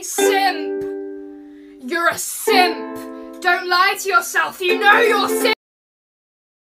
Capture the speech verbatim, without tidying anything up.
fucking simp! You're a simp! Don't lie to yourself, you know you're simp!